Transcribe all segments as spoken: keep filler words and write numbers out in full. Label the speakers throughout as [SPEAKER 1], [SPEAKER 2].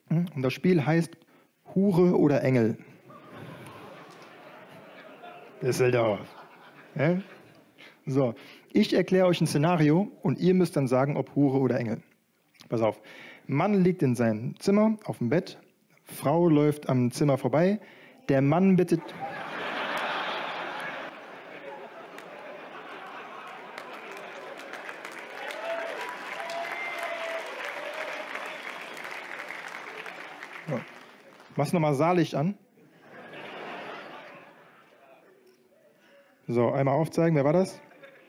[SPEAKER 1] Und das Spiel heißt Hure oder Engel. Düsseldorf. Ja? So, ich erkläre euch ein Szenario und ihr müsst dann sagen, ob Hure oder Engel. Pass auf. Mann liegt in seinem Zimmer auf dem Bett. Frau läuft am Zimmer vorbei. Der Mann bittet... So. Mach's nochmal Saallicht an. So, einmal aufzeigen. Wer war das?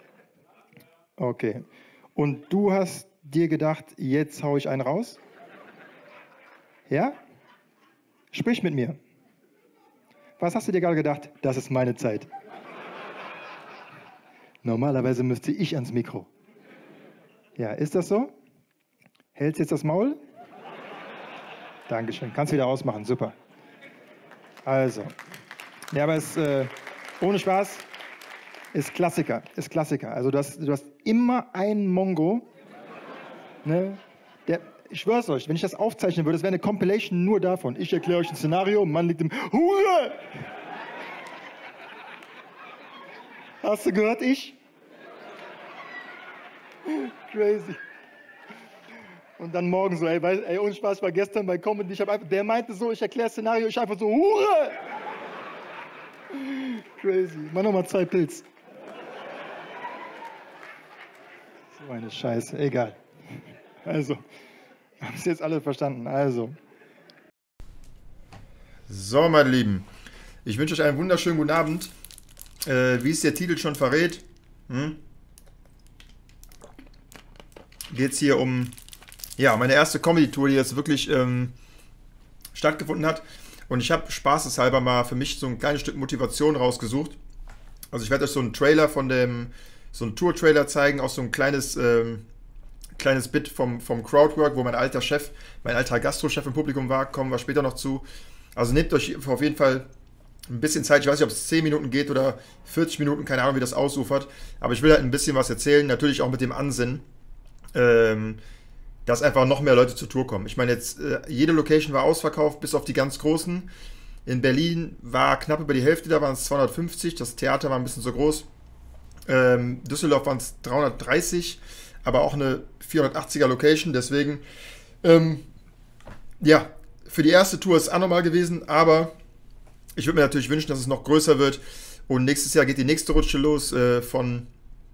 [SPEAKER 1] Okay. Und du hast dir gedacht, jetzt hau ich einen raus? Ja? Sprich mit mir. Was hast du dir gerade gedacht? Das ist meine Zeit. Normalerweise müsste ich ans Mikro. Ja, ist das so? Hältst jetzt das Maul? Dankeschön. Kannst wieder ausmachen. Super. Also. Ja, aber es äh, ohne Spaß ist Klassiker. Ist Klassiker. Also du hast, du hast immer einen Mongo. Ne? Der, ich schwör's euch, wenn ich das aufzeichnen würde, es wäre eine Compilation nur davon. Ich erkläre euch ein Szenario, Mann liegt im Hure! Hast du gehört, ich? Crazy. Und dann morgen so, ey, weil, ey ohne Spaß, ich war gestern bei Comedy, ich hab einfach, der meinte so, ich erkläre Szenario, ich einfach so, Hure! Crazy. Mach nochmal zwei Pilz. So eine Scheiße, egal. Also, haben es jetzt alle verstanden. Also.
[SPEAKER 2] So, meine Lieben, ich wünsche euch einen wunderschönen guten Abend. Äh, wie es der Titel schon verrät, hm, geht es hier um ja, meine erste Comedy-Tour, die jetzt wirklich ähm, stattgefunden hat. Und ich habe spaßeshalber mal für mich so ein kleines Stück Motivation rausgesucht. Also ich werde euch so einen Trailer von dem, so einen Tour-Trailer zeigen, auch so ein kleines, ähm, kleines Bit vom, vom Crowdwork, wo mein alter Chef, mein alter Gastro-Chef im Publikum war, kommen wir später noch zu. Also nehmt euch auf jeden Fall ein bisschen Zeit, ich weiß nicht, ob es zehn Minuten geht oder vierzig Minuten, keine Ahnung, wie das ausufert, aber ich will halt ein bisschen was erzählen, natürlich auch mit dem Ansinnen, ähm, dass einfach noch mehr Leute zur Tour kommen. Ich meine jetzt, äh, jede Location war ausverkauft, bis auf die ganz großen. In Berlin war knapp über die Hälfte, da waren es zweihundertfünfzig, das Theater war ein bisschen so groß. Ähm, Düsseldorf waren es dreihundertdreißig, aber auch eine vierhundertachtziger Location, deswegen, ähm, ja, für die erste Tour ist es anormal gewesen, aber ich würde mir natürlich wünschen, dass es noch größer wird. Und nächstes Jahr geht die nächste Rutsche los, äh, von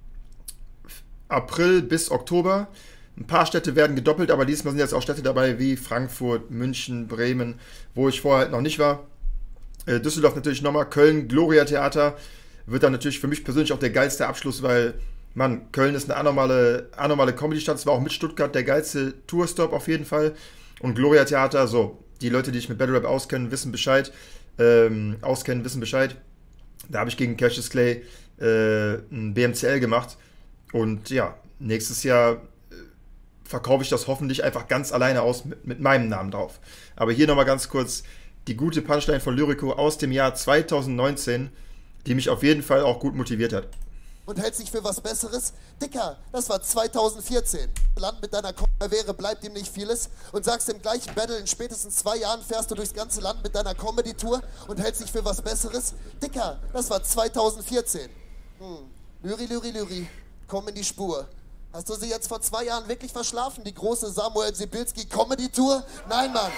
[SPEAKER 2] April bis Oktober. Ein paar Städte werden gedoppelt, aber diesmal sind jetzt auch Städte dabei wie Frankfurt, München, Bremen, wo ich vorher halt noch nicht war. Äh, Düsseldorf natürlich nochmal, Köln, Gloria Theater wird dann natürlich für mich persönlich auch der geilste Abschluss, weil, Mann, Köln ist eine anormale, anormale Comedy-Stadt. Es war auch mit Stuttgart der geilste Tourstop auf jeden Fall. Und Gloria Theater, so, die Leute, die sich mit Battle Rap auskennen, wissen Bescheid. Ähm, auskennen, wissen Bescheid. Da habe ich gegen Cassius Clay äh, ein B M C L gemacht. Und ja, nächstes Jahr verkaufe ich das hoffentlich einfach ganz alleine aus mit, mit meinem Namen drauf. Aber hier nochmal ganz kurz die gute Punchline von Lyrico aus dem Jahr zweitausendneunzehn, die mich auf jeden Fall auch gut motiviert hat.
[SPEAKER 3] Und hält sich für was Besseres? Dicker, das war zweitausendvierzehn. Land mit deiner Wäre bleibt ihm nicht vieles und sagst im gleichen Battle, in spätestens zwei Jahren fährst du durchs ganze Land mit deiner Comedy-Tour und hält sich für was Besseres? Dicker, das war zweitausendvierzehn. Hm. Lyri, Lyri, Lyri, komm in die Spur. Hast du sie jetzt vor zwei Jahren wirklich verschlafen, die große Samuel Sibilski Comedy-Tour? Nein, Mann.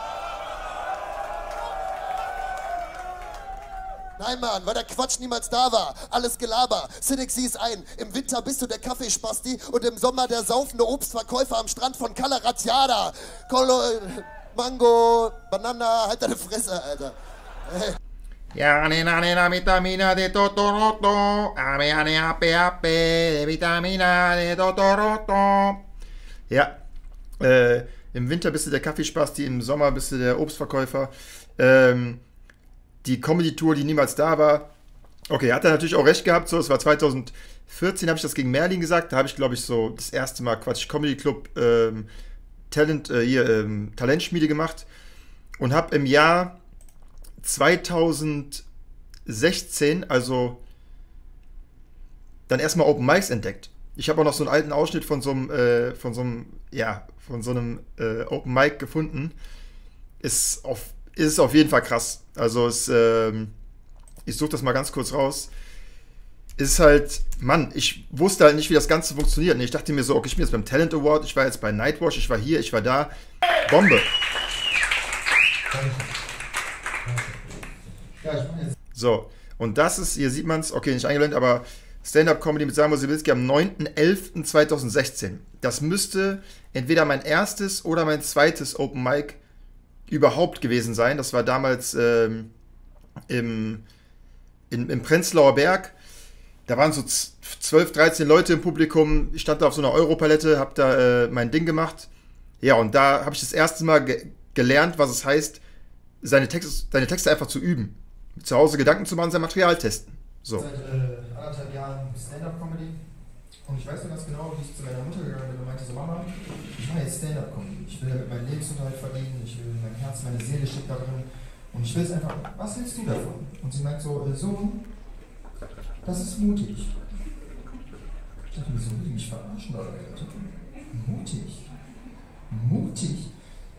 [SPEAKER 3] Nein, Mann, weil der Quatsch niemals da war. Alles Gelaber. Cynic sieh's ein. Im Winter bist du der Kaffeespasti und im Sommer der saufende Obstverkäufer am Strand von Calaratiada. Colo, Mango, Banana, halt deine Fresse, Alter. Hey.
[SPEAKER 2] Ja, nena, nena, vitamina de Totoroto. Ame, ane, ape, ape, de Vitamina de Totoroto. Ja, äh, im Winter bist du der Kaffeespasti, im Sommer bist du der Obstverkäufer. Ähm, die Comedy-Tour, die niemals da war. Okay, hat er natürlich auch recht gehabt. So, es war zweitausendvierzehn, habe ich das gegen Merlin gesagt. Da habe ich, glaube ich, so das erste Mal Quatsch Comedy Club ähm, Talent, äh, hier, ähm, Talentschmiede gemacht. Und habe im Jahr zweitausendsechzehn, also dann erstmal Open Mics entdeckt. Ich habe auch noch so einen alten Ausschnitt von so einem, äh, von so einem, ja, von so einem äh, Open Mic gefunden. ist, auf, ist auf jeden Fall krass. Also es, ähm, ich suche das mal ganz kurz raus. Ist halt, Mann, ich wusste halt nicht, wie das Ganze funktioniert. Ich dachte mir so, okay, ich bin jetzt beim Talent Award, ich war jetzt bei Nightwatch, ich war hier, ich war da. Bombe. So, und das ist, hier sieht man es, okay, nicht eingeblendet, aber Stand-Up-Comedy mit Samuel Sibilski am neunten elften zweitausendsechzehn. Das müsste entweder mein erstes oder mein zweites Open Mic überhaupt gewesen sein. Das war damals ähm, im, in, im Prenzlauer Berg. Da waren so zwölf, dreizehn Leute im Publikum. Ich stand da auf so einer Europalette, habe da äh, mein Ding gemacht. Ja, und da habe ich das erste Mal ge gelernt, was es heißt, seine Texte, seine Texte einfach zu üben. Zu Hause Gedanken zu machen, sein Material testen. So.
[SPEAKER 4] Seit äh, anderthalb Jahren Stand-Up-Comedy. Und ich weiß noch ganz genau, wie ich zu meiner Mutter gegangen bin und meinte so, Mama, ich mache jetzt Stand-Up-Comedy. Ich will damit meinen Lebensunterhalt verdienen, ich will mein Herz, meine Seele steckt da drin. Und ich will es einfach, was willst du davon? Und sie meint so, Sohn, das ist mutig. Ich dachte mir so, will die mich verarschen oder Leute? Mutig. Mutig.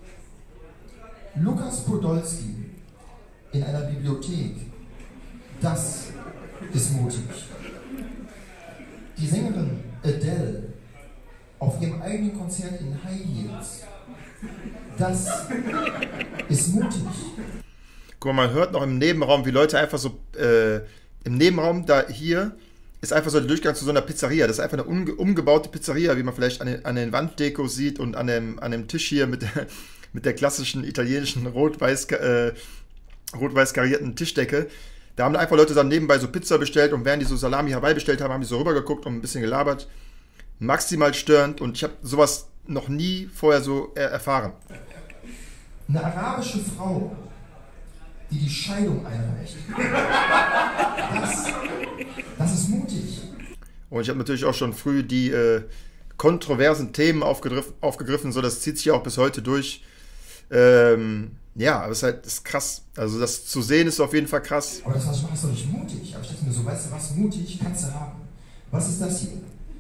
[SPEAKER 4] Lukas Podolski in einer Bibliothek. Das ist mutig. Die Sängerin Adele auf ihrem eigenen Konzert in High Heels. Das ist mutig.
[SPEAKER 2] Guck mal, man hört noch im Nebenraum, wie Leute einfach so, äh, im Nebenraum da hier ist einfach so der Durchgang zu so einer Pizzeria. Das ist einfach eine umge umgebaute Pizzeria, wie man vielleicht an den, an den Wanddekos sieht und an dem, an dem Tisch hier mit der, mit der klassischen italienischen rot-weiß äh, rot-weiß karierten Tischdecke. Da haben einfach Leute dann nebenbei so Pizza bestellt und während die so Salami Hawaii bestellt haben, haben die so rübergeguckt und ein bisschen gelabert. Maximal störend und ich habe sowas noch nie vorher so äh, erfahren.
[SPEAKER 4] Eine arabische Frau, die die Scheidung einreicht. Das, das ist mutig.
[SPEAKER 2] Und ich habe natürlich auch schon früh die äh, kontroversen Themen aufgegriffen, aufgegriffen, so das zieht sich ja auch bis heute durch. Ähm, ja, aber es ist halt das ist krass. Also das zu sehen ist auf jeden Fall krass.
[SPEAKER 4] Aber das, was ich mache, ist doch nicht mutig. Aber ich dachte mir so, weißt du was, mutig kannst du haben. Was ist das hier?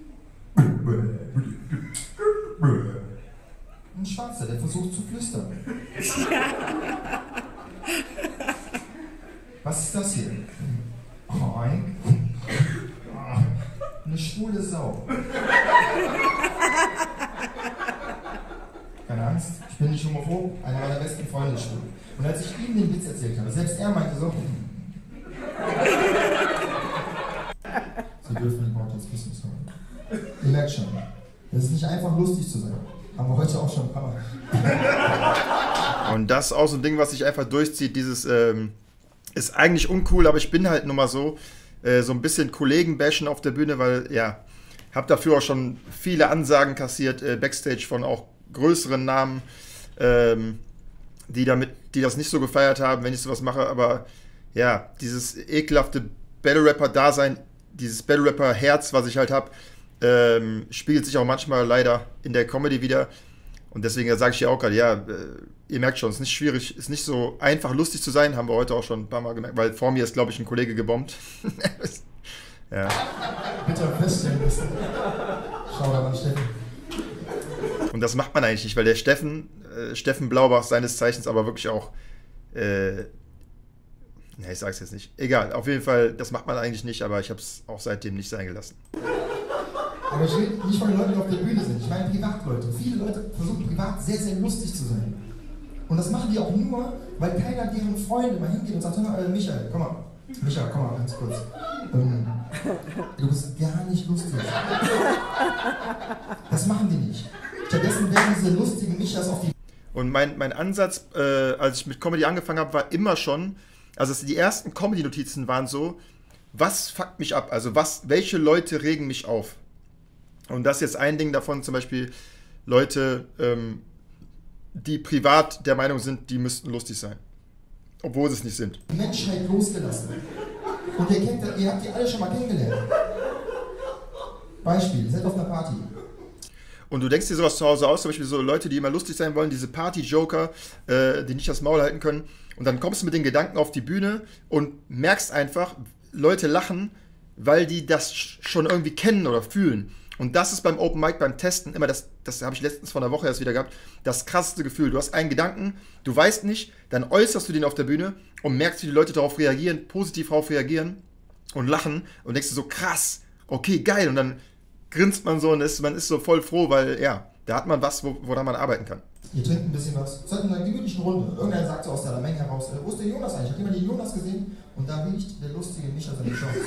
[SPEAKER 4] Ein Schwarzer, der versucht zu flüstern. Was ist das hier? Eine schwule Sau. Keine Angst, ich bin nicht homophob, einer meiner besten Freunde ist schwul. Und als ich ihm den Witz erzählt habe, selbst er meinte so, Sie dürfen den Wort jetzt wissen, sorry. Ihr merkt schon, das ist nicht einfach lustig zu sein. Haben wir heute auch schon ein paar Mal.
[SPEAKER 2] Und das ist auch so ein Ding, was sich einfach durchzieht, dieses, ähm, ist eigentlich uncool, aber ich bin halt nun mal so, äh, so ein bisschen Kollegen bashen auf der Bühne, weil, ja, hab dafür auch schon viele Ansagen kassiert, äh, Backstage von auch größeren Namen, ähm, die damit, die das nicht so gefeiert haben, wenn ich sowas mache, aber ja, dieses ekelhafte Battle-Rapper-Dasein, dieses Battle-Rapper-Herz, was ich halt habe, ähm, spiegelt sich auch manchmal leider in der Comedy wieder. Und deswegen sage ich ja auch gerade, ja, äh, ihr merkt schon, es ist nicht schwierig, es ist nicht so einfach lustig zu sein, haben wir heute auch schon ein paar Mal gemerkt, weil vor mir ist, glaube ich, ein Kollege gebombt. Ja.
[SPEAKER 4] Bitte feststellen müssen. Schau da mal, Steffen.
[SPEAKER 2] Und das macht man eigentlich nicht, weil der Steffen, äh, Steffen Blaubach, seines Zeichens aber wirklich auch, äh, ne, ich sag's jetzt nicht. Egal, auf jeden Fall, das macht man eigentlich nicht, aber ich habe es auch seitdem nicht sein gelassen.
[SPEAKER 4] Aber ich rede nicht von den Leuten, die auf der Bühne sind. Ich meine Privatleute. Viele Leute versuchen privat sehr, sehr lustig zu sein. Und das machen die auch nur, weil keiner deren Freunde mal hingeht und sagt, hör mal, äh, Michael, komm mal. Michael, komm mal ganz kurz. Ähm, du bist gar nicht lustig. Das machen die nicht. Stattdessen werden diese lustigen Michas auf die...
[SPEAKER 2] Und mein, mein Ansatz, äh, als ich mit Comedy angefangen habe, war immer schon, also die ersten Comedy-Notizen waren so, was fuckt mich ab? Also was, welche Leute regen mich auf? Und das ist jetzt ein Ding davon, zum Beispiel Leute, ähm, die privat der Meinung sind, die müssten lustig sein. Obwohl sie es nicht sind.
[SPEAKER 4] Die Menschheit losgelassen. Und ihr, kennt, ihr habt die alle schon mal kennengelernt. Beispiel, ihr seid auf einer Party.
[SPEAKER 2] Und du denkst dir sowas zu Hause aus, zum Beispiel so Leute, die immer lustig sein wollen, diese Party-Joker, äh, die nicht das Maul halten können. Und dann kommst du mit den Gedanken auf die Bühne und merkst einfach, Leute lachen, weil die das schon irgendwie kennen oder fühlen. Und das ist beim Open Mic, beim Testen immer, das, das habe ich letztens vor einer Woche erst wieder gehabt, das krasseste Gefühl. Du hast einen Gedanken, du weißt nicht, dann äußerst du den auf der Bühne und merkst, wie die Leute darauf reagieren, positiv darauf reagieren und lachen und denkst du so, krass, okay, geil. Und dann grinst man so und ist, man ist so voll froh, weil ja, da hat man was, wo, woran man arbeiten kann.
[SPEAKER 4] Ihr trinkt ein bisschen was, seid in einer gemütlichen Runde. Irgendeiner sagt so aus der Menge heraus, äh, wo ist der Jonas eigentlich? Hat jemand den Jonas gesehen? Und da liegt der lustige Micha seine Chance.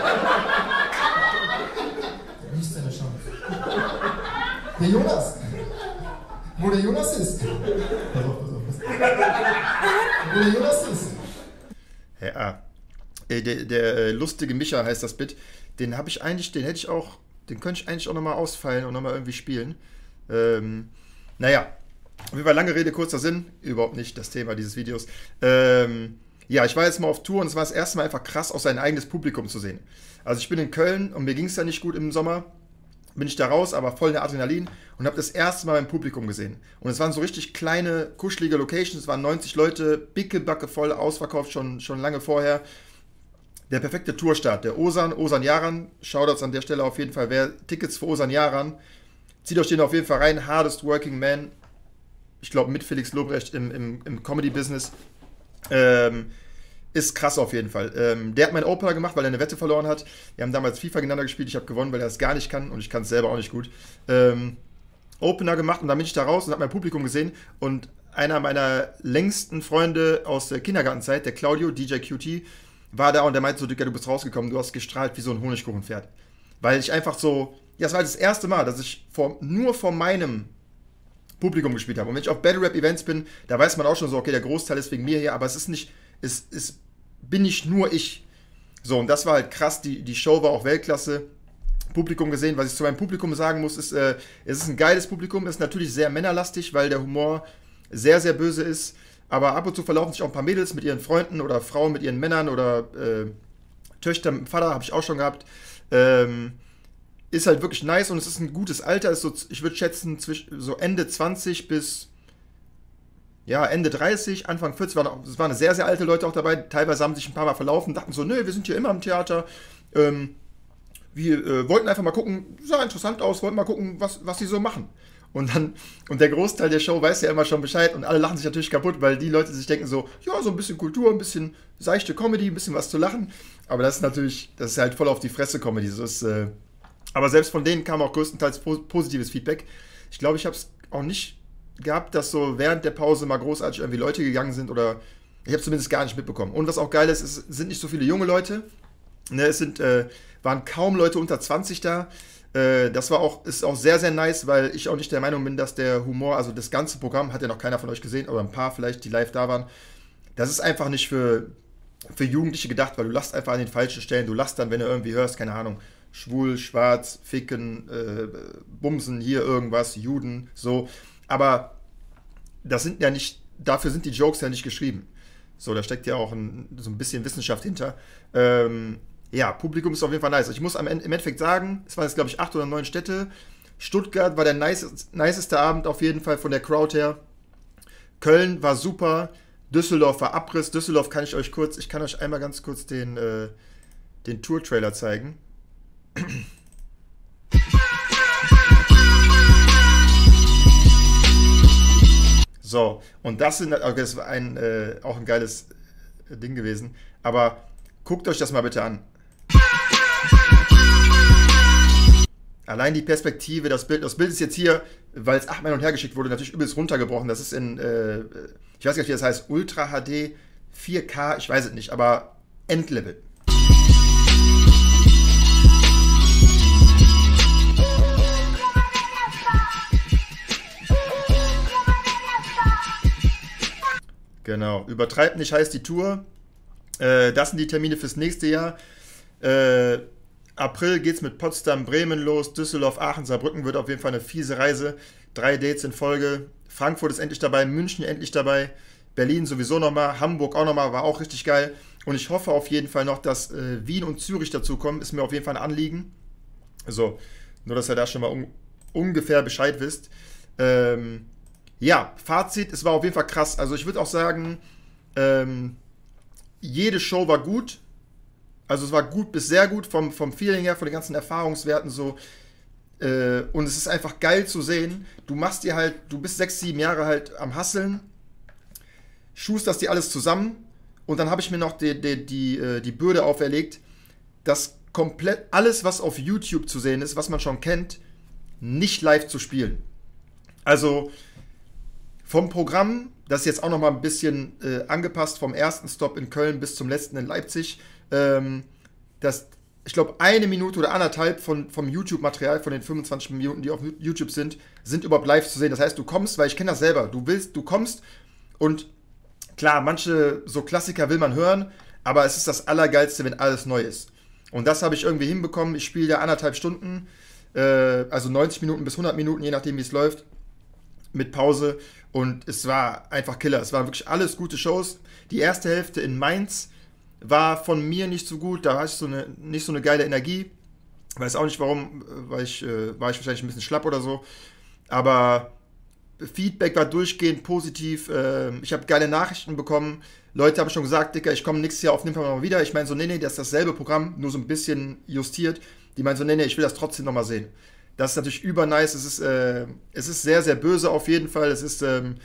[SPEAKER 4] Da liegt seine Chance. Der Jonas! Wo der Jonas ist! Pass auf, pass auf, pass auf. Wo der Jonas ist!
[SPEAKER 2] Ja, äh, der, der äh, lustige Micha heißt das Bit. Den habe ich eigentlich, den hätte ich auch, den könnte ich eigentlich auch nochmal ausfallen und nochmal irgendwie spielen. Ähm, naja. Auf jeden Fall lange Rede, kurzer Sinn. Überhaupt nicht das Thema dieses Videos. Ähm, ja, ich war jetzt mal auf Tour und es war das erste Mal einfach krass, auch sein eigenes Publikum zu sehen. Also ich bin in Köln und mir ging es ja nicht gut im Sommer. Bin ich da raus, aber voll der Adrenalin und habe das erste Mal mein Publikum gesehen. Und es waren so richtig kleine, kuschelige Locations. Es waren neunzig Leute, bickebacke voll, ausverkauft schon, schon lange vorher. Der perfekte Tourstart. Der Ozan, Ozan Yaran. Shoutouts an der Stelle auf jeden Fall. Wer Tickets für Ozan Yaran, zieht euch den auf jeden Fall rein. Hardest Working Man. Ich glaube, mit Felix Lobrecht im, im, im Comedy-Business. Ähm, ist krass auf jeden Fall. Ähm, der hat meinen Opener gemacht, weil er eine Wette verloren hat. Wir haben damals FIFA gegeneinander gespielt. Ich habe gewonnen, weil er das gar nicht kann. Und ich kann es selber auch nicht gut. Ähm, Opener gemacht und dann bin ich da raus und habe mein Publikum gesehen. Und einer meiner längsten Freunde aus der Kindergartenzeit, der Claudio, D J Q T, war da und der meinte so, Dicker, du bist rausgekommen. Du hast gestrahlt wie so ein Honigkuchenpferd. Weil ich einfach so... Ja, es war das erste Mal, dass ich vor, nur vor meinem Publikum gespielt habe. Und wenn ich auf Battle Rap Events bin, da weiß man auch schon so, okay, der Großteil ist wegen mir hier, aber es ist nicht, es, es bin nicht nur ich. So, und das war halt krass, die, die Show war auch Weltklasse. Publikum gesehen, was ich zu meinem Publikum sagen muss, ist, äh, es ist ein geiles Publikum, es ist natürlich sehr männerlastig, weil der Humor sehr, sehr böse ist, aber ab und zu verlaufen sich auch ein paar Mädels mit ihren Freunden oder Frauen mit ihren Männern oder äh, Töchter mit dem Vater, habe ich auch schon gehabt. Ähm, Ist halt wirklich nice und es ist ein gutes Alter. Ist so, ich würde schätzen, zwischen so Ende zwanzig bis ja, Ende dreißig, Anfang vierzig. Es waren sehr, sehr alte Leute auch dabei. Teilweise haben sich ein paar Mal verlaufen, dachten so, nö, wir sind hier immer im Theater. Ähm, wir äh, wollten einfach mal gucken, sah interessant aus, wollten mal gucken, was, was die so machen. Und dann, und der Großteil der Show weiß ja immer schon Bescheid und alle lachen sich natürlich kaputt, weil die Leute sich denken so, ja, so ein bisschen Kultur, ein bisschen seichte Comedy, ein bisschen was zu lachen. Aber das ist natürlich, das ist halt voll auf die Fresse Comedy. Das ist, äh, aber selbst von denen kam auch größtenteils positives Feedback. Ich glaube, ich habe es auch nicht gehabt, dass so während der Pause mal großartig irgendwie Leute gegangen sind oder ich habe es zumindest gar nicht mitbekommen. Und was auch geil ist, es sind nicht so viele junge Leute. Ne, es sind, äh, waren kaum Leute unter zwanzig da. Äh, das war auch, ist auch sehr, sehr nice, weil ich auch nicht der Meinung bin, dass der Humor, also das ganze Programm, hat ja noch keiner von euch gesehen, oder ein paar vielleicht, die live da waren. Das ist einfach nicht für, für Jugendliche gedacht, weil du lachst einfach an den falschen Stellen. Du lachst dann, wenn du irgendwie hörst, keine Ahnung, schwul, schwarz, ficken, äh, bumsen, hier irgendwas, Juden, so. Aber das sind ja nicht, dafür sind die Jokes ja nicht geschrieben. So, da steckt ja auch ein, so ein bisschen Wissenschaft hinter. Ähm, ja, Publikum ist auf jeden Fall nice. Ich muss am Ende, im Endeffekt sagen, es waren jetzt, glaube ich, acht oder neun Städte. Stuttgart war der nice, niceste Abend auf jeden Fall von der Crowd her. Köln war super. Düsseldorf war Abriss. Düsseldorf kann ich euch kurz, ich kann euch einmal ganz kurz den, äh, den Tour-Trailer zeigen. So, und das sind, okay, das war ein, äh, auch ein geiles Ding gewesen, aber guckt euch das mal bitte an. Allein die Perspektive, das Bild, das Bild ist jetzt hier, weil es achtmal hin und her geschickt wurde, natürlich übelst runtergebrochen. Das ist in, äh, ich weiß gar nicht, wie das heißt, Ultra H D, vier K, ich weiß es nicht, aber Endlevel. Genau, übertreibt nicht heißt die Tour. Äh, das sind die Termine fürs nächste Jahr. Äh, April geht's mit Potsdam, Bremen los, Düsseldorf, Aachen, Saarbrücken wird auf jeden Fall eine fiese Reise. Drei Dates in Folge. Frankfurt ist endlich dabei, München endlich dabei, Berlin sowieso nochmal, Hamburg auch nochmal, war auch richtig geil. Und ich hoffe auf jeden Fall noch, dass äh, Wien und Zürich dazukommen, ist mir auf jeden Fall ein Anliegen. So, nur dass ihr da schon mal un ungefähr Bescheid wisst. Ähm, Ja, Fazit, es war auf jeden Fall krass. Also ich würde auch sagen, ähm, jede Show war gut. Also es war gut bis sehr gut vom, vom Feeling her, von den ganzen Erfahrungswerten so. Äh, und es ist einfach geil zu sehen. Du machst dir halt, du bist sechs, sieben Jahre halt am Hasseln, schusterst dir alles zusammen und dann habe ich mir noch die, die, die, die Bürde auferlegt, dass komplett alles, was auf YouTube zu sehen ist, was man schon kennt, nicht live zu spielen. Also vom Programm, das ist jetzt auch noch mal ein bisschen äh, angepasst, vom ersten Stop in Köln bis zum letzten in Leipzig, ähm, das, ich glaube, eine Minute oder anderthalb von, vom YouTube-Material, von den fünfundzwanzig Minuten, die auf YouTube sind, sind überhaupt live zu sehen. Das heißt, du kommst, weil ich kenne das selber, du willst, du kommst und klar, manche so Klassiker will man hören, aber es ist das Allergeilste, wenn alles neu ist. Und das habe ich irgendwie hinbekommen. Ich spiele ja anderthalb Stunden, äh, also neunzig Minuten bis hundert Minuten, je nachdem, wie es läuft, mit Pause. Und es war einfach Killer. Es waren wirklich alles gute Shows. Die erste Hälfte in Mainz war von mir nicht so gut. Da hatte ich so eine, nicht so eine geile Energie. Weiß auch nicht warum, weil ich, äh, war ich wahrscheinlich ein bisschen schlapp oder so. Aber Feedback war durchgehend positiv. Äh, ich habe geile Nachrichten bekommen. Leute haben schon gesagt, Dicker, ich komme nächstes Jahr auf jeden Fall mal wieder. Ich meine so, nee, nee, das ist dasselbe Programm, nur so ein bisschen justiert. Die meinen so, nee, nee, ich will das trotzdem nochmal sehen. Das ist natürlich übernice. Es ist, äh, es ist sehr, sehr böse auf jeden Fall. Es ist, ähm,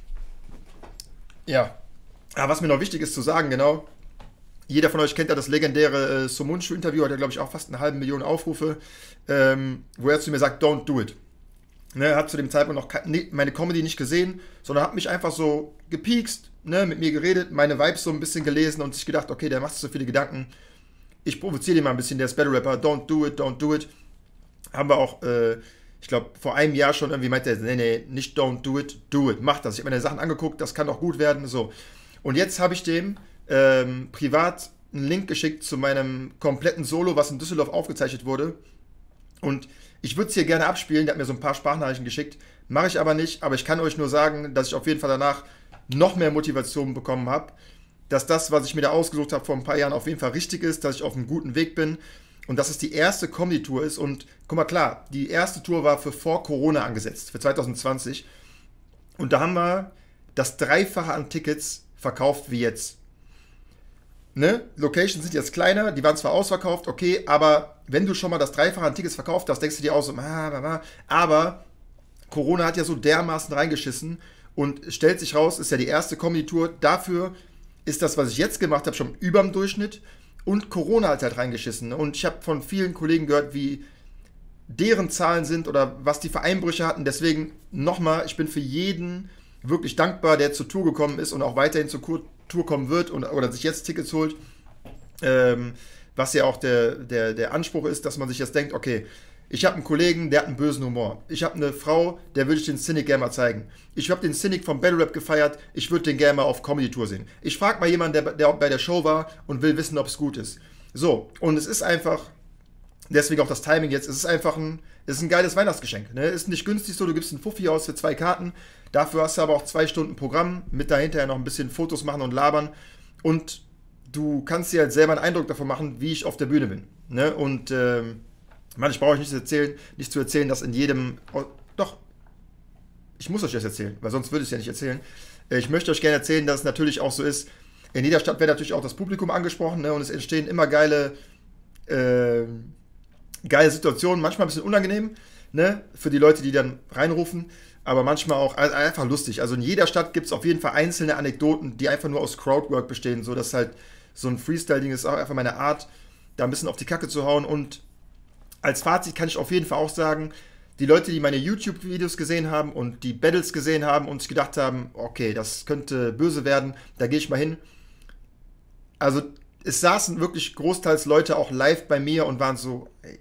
[SPEAKER 2] ja. Aber was mir noch wichtig ist zu sagen, genau, jeder von euch kennt ja das legendäre äh, Somuncu-Interview, hat ja, glaube ich, auch fast eine halbe Million Aufrufe, ähm, wo er zu mir sagt, don't do it. Ne, er hat zu dem Zeitpunkt noch meine Comedy nicht gesehen, sondern hat mich einfach so gepiekst, ne, mit mir geredet, meine Vibes so ein bisschen gelesen und sich gedacht, okay, der macht sich so viele Gedanken. Ich provoziere den mal ein bisschen, der ist Battle Rapper, don't do it, don't do it. Haben wir auch, äh, ich glaube, vor einem Jahr schon irgendwie meinte er, nee, nee, nicht don't do it, do it, mach das. Ich habe mir die Sachen angeguckt, das kann doch gut werden, so. Und jetzt habe ich dem ähm, privat einen Link geschickt zu meinem kompletten Solo, was in Düsseldorf aufgezeichnet wurde. Und ich würde es hier gerne abspielen, der hat mir so ein paar Sprachnachrichten geschickt, mache ich aber nicht, aber ich kann euch nur sagen, dass ich auf jeden Fall danach noch mehr Motivation bekommen habe, dass das, was ich mir da ausgesucht habe vor ein paar Jahren, auf jeden Fall richtig ist, dass ich auf einem guten Weg bin und dass es die erste Comedy-Tour ist. Und guck mal, klar, die erste Tour war für vor Corona angesetzt, für zwanzig zwanzig. Und da haben wir das Dreifache an Tickets verkauft wie jetzt. Ne? Locations sind jetzt kleiner, die waren zwar ausverkauft, okay, aber wenn du schon mal das Dreifache an Tickets verkauft hast, denkst du dir auch so, ah, ah, ah. Aber Corona hat ja so dermaßen reingeschissen und stellt sich raus, ist ja die erste Comedy-Tour, dafür ist das, was ich jetzt gemacht habe, schon überm Durchschnitt und Corona hat halt reingeschissen. Und ich habe von vielen Kollegen gehört, wie deren Zahlen sind oder was die für Einbrüche hatten. Deswegen nochmal, ich bin für jeden wirklich dankbar, der zur Tour gekommen ist und auch weiterhin zur Tour kommen wird und, oder sich jetzt Tickets holt. Ähm, was ja auch der, der, der Anspruch ist, dass man sich jetzt denkt, okay, ich habe einen Kollegen, der hat einen bösen Humor. Ich habe eine Frau, der würde ich den Cynic gerne mal zeigen. Ich habe den Cynic vom Battle Rap gefeiert, ich würde den gerne mal auf Comedy-Tour sehen. Ich frage mal jemanden, der, der bei der Show war und will wissen, ob es gut ist. So, und es ist einfach, deswegen auch das Timing jetzt, es ist einfach ein, es ist ein geiles Weihnachtsgeschenk. Ne? Ist nicht günstig so, du gibst einen Fuffi aus für zwei Karten, dafür hast du aber auch zwei Stunden Programm, mit dahinter ja noch ein bisschen Fotos machen und labern und du kannst dir halt selber einen Eindruck davon machen, wie ich auf der Bühne bin. Ne? Und, ähm, Mann, ich brauche euch nicht zu erzählen, nicht zu erzählen, dass in jedem, oh, doch, ich muss euch das erzählen, weil sonst würde ich es ja nicht erzählen. Ich möchte euch gerne erzählen, dass es natürlich auch so ist, in jeder Stadt wird natürlich auch das Publikum angesprochen, ne, und es entstehen immer geile, äh, geile Situationen, manchmal ein bisschen unangenehm, ne, für die Leute, die dann reinrufen, aber manchmal auch einfach lustig. Also in jeder Stadt gibt es auf jeden Fall einzelne Anekdoten, die einfach nur aus Crowdwork bestehen, so dass halt so ein Freestyle-Ding ist auch einfach meine Art, da ein bisschen auf die Kacke zu hauen. Und als Fazit kann ich auf jeden Fall auch sagen, die Leute, die meine YouTube-Videos gesehen haben und die Battles gesehen haben und sich gedacht haben, okay, das könnte böse werden, da gehe ich mal hin. Also es saßen wirklich großteils Leute auch live bei mir und waren so, ey,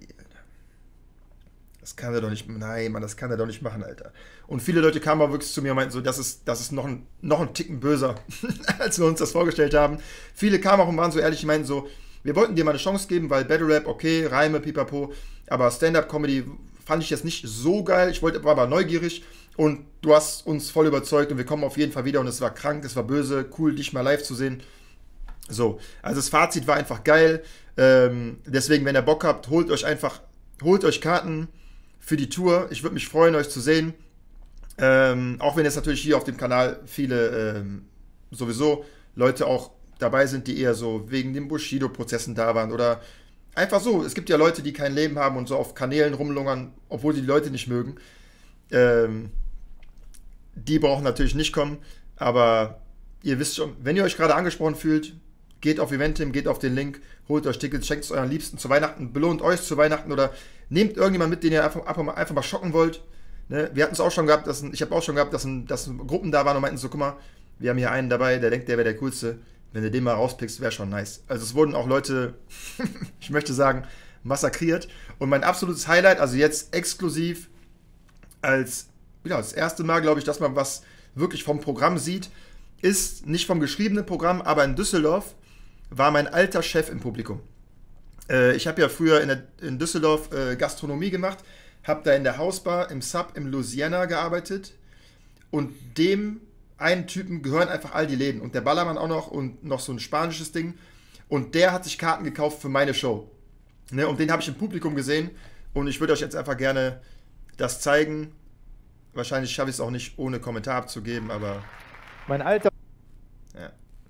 [SPEAKER 2] das kann er doch nicht, nein, Mann, das kann er doch nicht machen, Alter. Und viele Leute kamen auch wirklich zu mir und meinten so, das ist, das ist noch ein, noch ein Ticken böser, als wir uns das vorgestellt haben. Viele kamen auch und waren so ehrlich, die meinten so, wir wollten dir mal eine Chance geben, weil Battle Rap, okay, Reime, pipapo, aber Stand-Up-Comedy fand ich jetzt nicht so geil, ich wollte, war aber neugierig und du hast uns voll überzeugt und wir kommen auf jeden Fall wieder und es war krank, es war böse, cool, dich mal live zu sehen. So, also das Fazit war einfach geil, ähm, deswegen, wenn ihr Bock habt, holt euch einfach, holt euch Karten für die Tour, ich würde mich freuen, euch zu sehen, ähm, auch wenn jetzt natürlich hier auf dem Kanal viele ähm, sowieso Leute auch dabei sind, die eher so wegen den Bushido-Prozessen da waren oder einfach so. Es gibt ja Leute, die kein Leben haben und so auf Kanälen rumlungern, obwohl die Leute nicht mögen. Ähm, die brauchen natürlich nicht kommen, aber ihr wisst schon, wenn ihr euch gerade angesprochen fühlt, geht auf Eventim, geht auf den Link, holt euch Tickets, schenkt es euren Liebsten zu Weihnachten, belohnt euch zu Weihnachten oder nehmt irgendjemanden mit, den ihr einfach, einfach, mal, einfach mal schocken wollt. Ne? Wir hatten es auch schon gehabt, dass ein, ich habe auch schon gehabt, dass, ein, dass Gruppen da waren und meinten so, guck mal, wir haben hier einen dabei, der denkt, der wäre der Coolste. Wenn du den mal rauspickst, wäre schon nice. Also es wurden auch Leute, ich möchte sagen, massakriert. Und mein absolutes Highlight, also jetzt exklusiv als, ja, das erste Mal, glaube ich, dass man was wirklich vom Programm sieht, ist nicht vom geschriebenen Programm, aber in Düsseldorf war mein alter Chef im Publikum. Äh, ich habe ja früher in, der, in Düsseldorf äh, Gastronomie gemacht, habe da in der Hausbar im Sub im Louisiana gearbeitet und dem einen Typen gehören einfach all die Läden und der Ballermann auch noch und noch so ein spanisches Ding und der hat sich Karten gekauft für meine Show. Ne, und den habe ich im Publikum gesehen und ich würde euch jetzt einfach gerne das zeigen. Wahrscheinlich schaffe ich es auch nicht, ohne Kommentar abzugeben, aber...
[SPEAKER 1] Mein alter
[SPEAKER 2] Ja.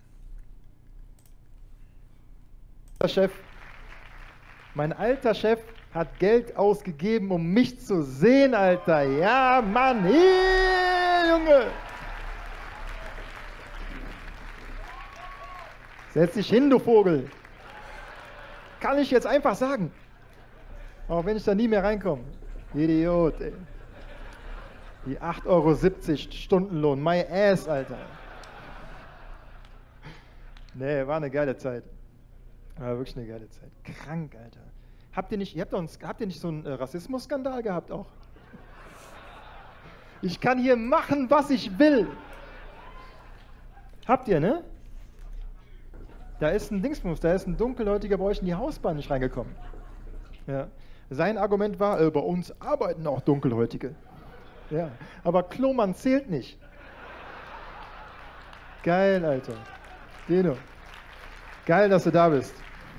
[SPEAKER 1] Chef, mein alter Chef hat Geld ausgegeben, um mich zu sehen, Alter. Ja, Mann, hier, Junge. Setz dich hin, du Vogel. Kann ich jetzt einfach sagen. Auch wenn ich da nie mehr reinkomme. Idiot, ey. Die acht Euro siebzig Stundenlohn. My ass, Alter. Nee, war eine geile Zeit. War wirklich eine geile Zeit. Krank, Alter. Habt ihr nicht, ihr habt, uns, habt ihr nicht so einen äh, Rassismusskandal gehabt auch? Ich kann hier machen, was ich will. Habt ihr, ne? Da ist ein Dingsbums, da ist ein Dunkelhäutiger bei euch in die Hausbahn nicht reingekommen. Ja. Sein Argument war, äh, bei uns arbeiten auch Dunkelhäutige. Ja, aber Klomann zählt nicht. Geil, Alter. Dino. Geil, dass du da bist.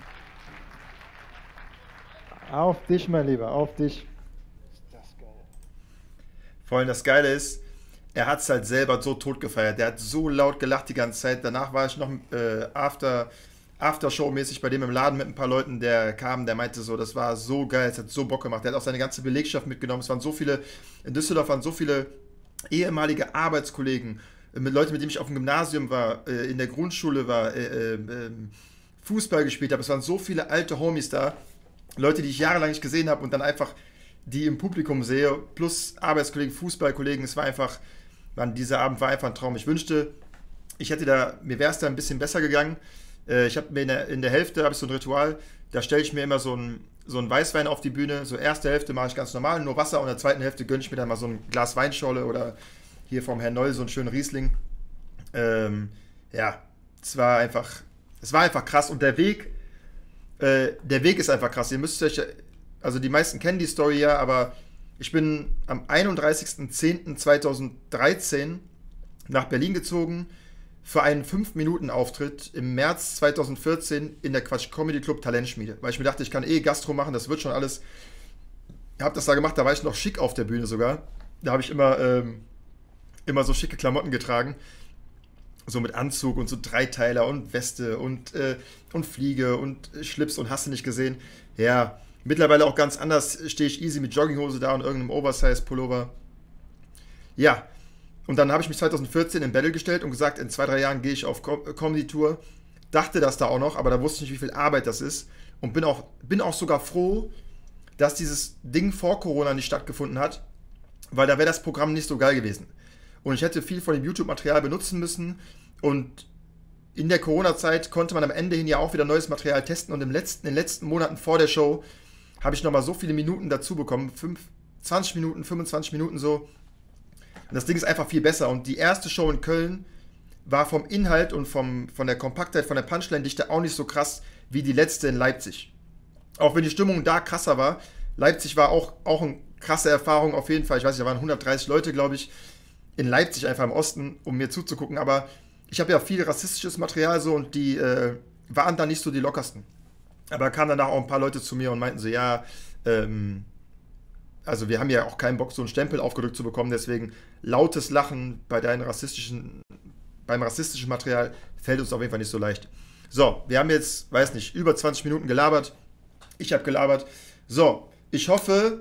[SPEAKER 1] Auf dich, mein Lieber, auf dich. Ist das geil.
[SPEAKER 2] Vor allem das Geile ist, er hat es halt selber so tot gefeiert. Der hat so laut gelacht die ganze Zeit. Danach war ich noch äh, after, Aftershow-mäßig bei dem im Laden mit ein paar Leuten, der kam, der meinte so, das war so geil, es hat so Bock gemacht. Der hat auch seine ganze Belegschaft mitgenommen. Es waren so viele, in Düsseldorf waren so viele ehemalige Arbeitskollegen, mit Leuten, mit denen ich auf dem Gymnasium war, äh, in der Grundschule war, äh, äh, Fußball gespielt habe. Es waren so viele alte Homies da, Leute, die ich jahrelang nicht gesehen habe und dann einfach die im Publikum sehe, plus Arbeitskollegen, Fußballkollegen. Es war einfach, man, dieser Abend war einfach ein Traum. Ich wünschte, ich hätte da, mir wäre es da ein bisschen besser gegangen. Äh, ich habe mir in der, in der Hälfte, habe ich so ein Ritual, da stelle ich mir immer so ein so ein Weißwein auf die Bühne. So erste Hälfte mache ich ganz normal, nur Wasser, und in der zweiten Hälfte gönne ich mir dann mal so ein Glas Weinschorle oder hier vom Herrn Noll so einen schönen Riesling. Ähm, ja, es war einfach, es war einfach krass und der Weg, äh, der Weg ist einfach krass. Ihr müsst euch, also die meisten kennen die Story ja, aber ich bin am einunddreißigsten zehnten zweitausenddreizehn nach Berlin gezogen für einen fünf Minuten Auftritt im März zweitausendvierzehn in der Quatsch Comedy Club Talentschmiede, weil ich mir dachte, ich kann eh Gastro machen, das wird schon alles. Ich habe das da gemacht, da war ich noch schick auf der Bühne sogar. Da habe ich immer, ähm, immer so schicke Klamotten getragen, so mit Anzug und so Dreiteiler und Weste und, äh, und Fliege und Schlips und hast du nicht gesehen. Ja, mittlerweile auch ganz anders, stehe ich easy mit Jogginghose da und irgendeinem Oversize-Pullover. Ja, und dann habe ich mich zweitausendvierzehn in Battle gestellt und gesagt, in zwei, drei Jahren gehe ich auf Comedy-Tour. Dachte das da auch noch, aber da wusste ich nicht, wie viel Arbeit das ist. Und bin auch, bin auch sogar froh, dass dieses Ding vor Corona nicht stattgefunden hat, weil da wäre das Programm nicht so geil gewesen. Und ich hätte viel von dem YouTube-Material benutzen müssen. Und in der Corona-Zeit konnte man am Ende hin ja auch wieder neues Material testen. Und im letzten, in den letzten Monaten vor der Show habe ich nochmal so viele Minuten dazu bekommen. fünf, zwanzig Minuten, fünfundzwanzig Minuten so. Und das Ding ist einfach viel besser. Und die erste Show in Köln war vom Inhalt und vom, von der Kompaktheit, von der Punchline-Dichte auch nicht so krass wie die letzte in Leipzig. Auch wenn die Stimmung da krasser war. Leipzig war auch, auch eine krasse Erfahrung auf jeden Fall. Ich weiß nicht, da waren hundertdreißig Leute, glaube ich, in Leipzig einfach im Osten, um mir zuzugucken. Aber ich habe ja viel rassistisches Material so und die äh, waren da nicht so die lockersten. Aber da kamen danach auch ein paar Leute zu mir und meinten so, ja, ähm, also wir haben ja auch keinen Bock, so einen Stempel aufgedrückt zu bekommen, deswegen lautes Lachen bei deinen rassistischen, beim rassistischen Material fällt uns auf jeden Fall nicht so leicht. So, wir haben jetzt, weiß nicht, über zwanzig Minuten gelabert. Ich habe gelabert. So, ich hoffe,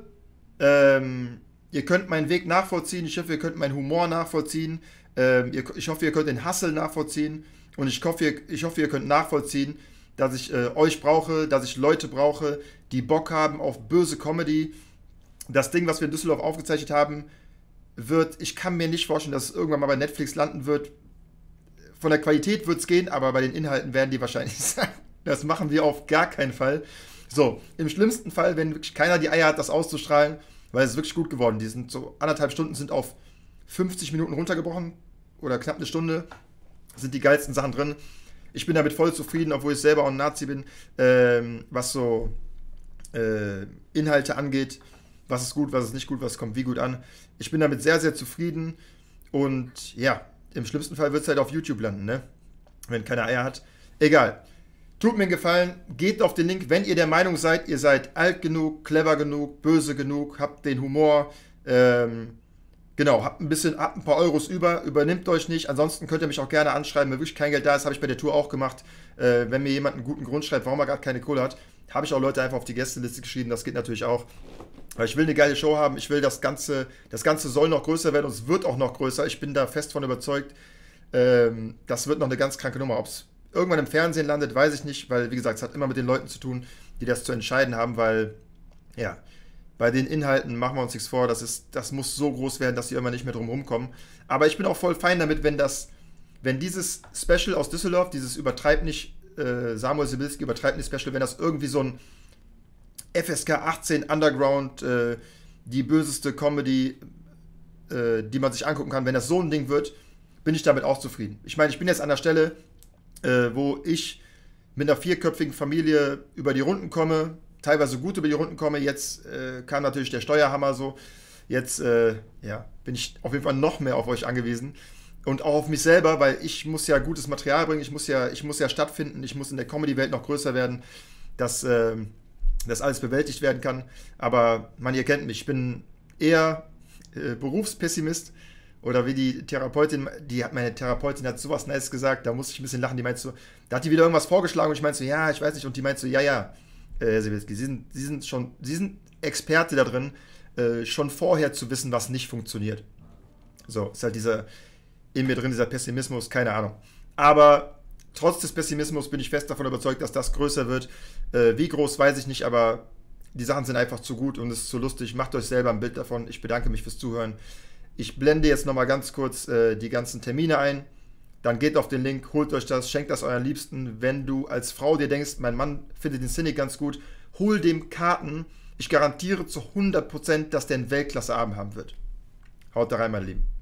[SPEAKER 2] ähm, ihr könnt meinen Weg nachvollziehen. Ich hoffe, ihr könnt meinen Humor nachvollziehen. Ähm, ihr, ich hoffe, ihr könnt den Hustle nachvollziehen. Und ich hoffe, ihr, ich hoffe, ihr könnt nachvollziehen, dass ich äh, euch brauche, dass ich Leute brauche, die Bock haben auf böse Comedy. Das Ding, was wir in Düsseldorf aufgezeichnet haben, wird, ich kann mir nicht vorstellen, dass es irgendwann mal bei Netflix landen wird. Von der Qualität wird es gehen, aber bei den Inhalten werden die wahrscheinlich sein. Das machen wir auf gar keinen Fall. So, im schlimmsten Fall, wenn wirklich keiner die Eier hat, das auszustrahlen, weil es ist wirklich gut geworden. Die sind so anderthalb Stunden sind auf fünfzig Minuten runtergebrochen oder knapp eine Stunde, sind die geilsten Sachen drin. Ich bin damit voll zufrieden, obwohl ich selber auch ein Nazi bin, ähm, was so äh, Inhalte angeht. Was ist gut, was ist nicht gut, was kommt wie gut an. Ich bin damit sehr, sehr zufrieden und ja, im schlimmsten Fall wird es halt auf YouTube landen, ne? Wenn keiner Eier hat. Egal. Tut mir einen Gefallen, geht auf den Link, wenn ihr der Meinung seid, ihr seid alt genug, clever genug, böse genug, habt den Humor, ähm, genau, habt ein bisschen, habt ein paar Euros über, übernimmt euch nicht. Ansonsten könnt ihr mich auch gerne anschreiben, wenn wirklich kein Geld da ist, habe ich bei der Tour auch gemacht. Äh, wenn mir jemand einen guten Grund schreibt, warum er gerade keine Kohle hat, habe ich auch Leute einfach auf die Gästeliste geschrieben, das geht natürlich auch. Weil ich will eine geile Show haben, ich will das Ganze, das Ganze soll noch größer werden und es wird auch noch größer. Ich bin da fest von überzeugt, ähm, das wird noch eine ganz kranke Nummer. Ob es irgendwann im Fernsehen landet, weiß ich nicht, weil, wie gesagt, es hat immer mit den Leuten zu tun, die das zu entscheiden haben, weil, ja, bei den Inhalten machen wir uns nichts vor, das, ist, das muss so groß werden, dass die irgendwann nicht mehr drum rumkommen. Aber ich bin auch voll fein damit, wenn das, wenn dieses Special aus Düsseldorf, dieses Übertreib nicht, äh, Samuel Sibilski Übertreib nicht Special, wenn das irgendwie so ein F S K achtzehn Underground, äh, die böseste Comedy, äh, die man sich angucken kann, wenn das so ein Ding wird, bin ich damit auch zufrieden. Ich meine, ich bin jetzt an der Stelle, äh, wo ich mit einer vierköpfigen Familie über die Runden komme, teilweise gut über die Runden komme. Jetzt äh, kam natürlich der Steuerhammer so. Jetzt äh, ja, bin ich auf jeden Fall noch mehr auf euch angewiesen. Und auch auf mich selber, weil ich muss ja gutes Material bringen, ich muss ja, ich muss ja stattfinden, ich muss in der Comedy-Welt noch größer werden, dass äh, das alles bewältigt werden kann. Aber man, ihr kennt mich, ich bin eher äh, Berufspessimist. Oder wie die Therapeutin, die hat meine Therapeutin hat sowas Nice gesagt, da musste ich ein bisschen lachen, die meinte so, da hat die wieder irgendwas vorgeschlagen und ich meinte so, ja, ich weiß nicht, und die meinte so, ja, ja, äh, Sibilski, sie sind, sie sind schon, sie sind Experte da drin, äh, schon vorher zu wissen, was nicht funktioniert. So, ist halt dieser, in mir drin, dieser Pessimismus, keine Ahnung. Aber trotz des Pessimismus bin ich fest davon überzeugt, dass das größer wird. Äh, wie groß, weiß ich nicht, aber die Sachen sind einfach zu gut und es ist zu lustig. Macht euch selber ein Bild davon. Ich bedanke mich fürs Zuhören. Ich blende jetzt nochmal ganz kurz äh, die ganzen Termine ein. Dann geht auf den Link, holt euch das, schenkt das euren Liebsten. Wenn du als Frau dir denkst, mein Mann findet den Cynic ganz gut, hol dem Karten. Ich garantiere zu hundert Prozent, dass der einen Weltklasse-Abend haben wird. Haut da rein, mein Lieben.